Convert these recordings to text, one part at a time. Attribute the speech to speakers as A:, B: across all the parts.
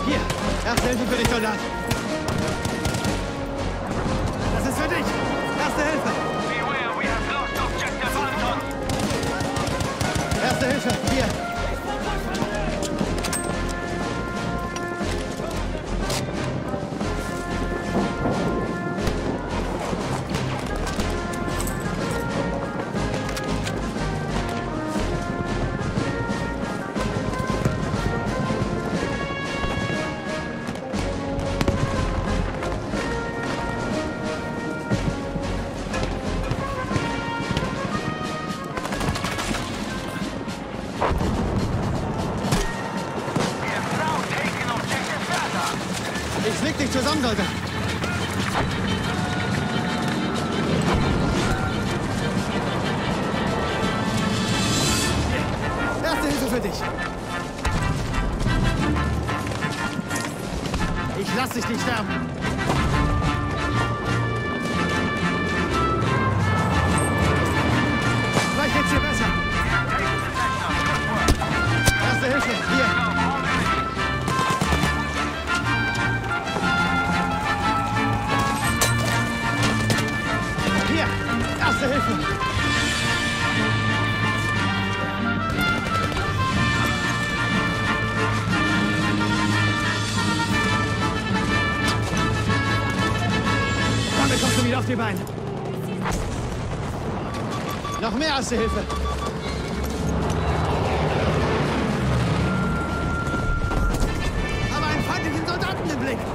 A: Hier, Erste Hilfe für dich, Soldat. Das ist für dich. Erste Hilfe.
B: Beware, we have lost objective Anton.
A: Erste Hilfe, hier. Ich flieg dich zusammen, Soldat. Erste Hilfe für dich. Ich lass dich nicht sterben. Gleich geht's dir besser. Erste Hilfe, hier. Hier, Erste Hilfe. Damit kommst du wieder auf die Beine. Noch mehr Erste Hilfe. Aber einen feindlichen Soldaten im Blick.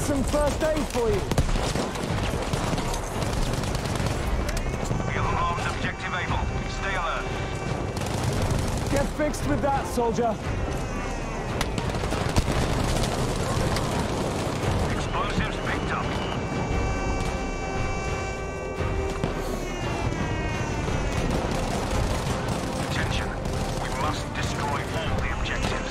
C: some first aid for you.
B: We have alarmed objective Able. Stay alert.
C: Get fixed with that, soldier.
B: Explosives picked up. Attention. We must destroy all the objectives.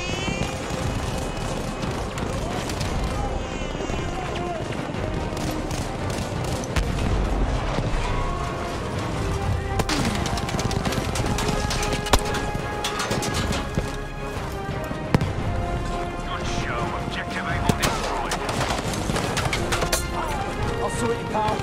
B: Good show. Objective Able destroyed.
C: I'll sort you, pal.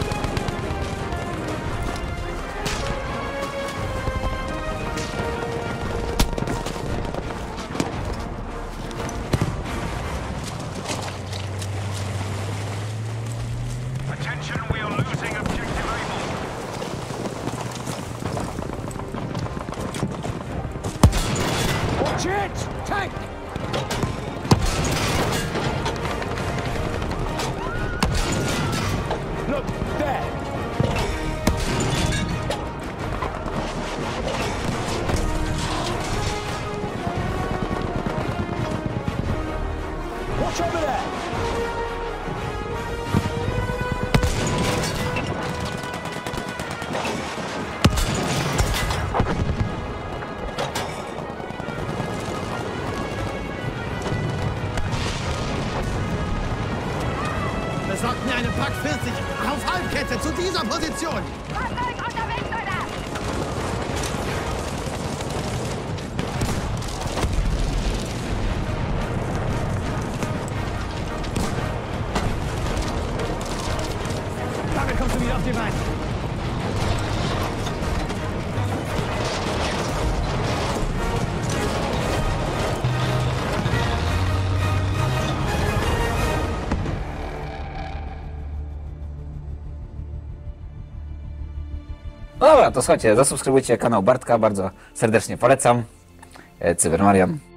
B: Attention, we are losing objective Able.
C: Watch it! Tank! Look, there! Watch over there!
A: Besorgt mir einen Pack 40 auf Halbkette zu dieser Position.
D: Fahrzeug unterwegs, Soldat!
A: Damit kommst du wieder auf die Beine.
E: No dobra, to słuchajcie, zasubskrybujcie kanał Bartka, bardzo serdecznie polecam. Cybermarian.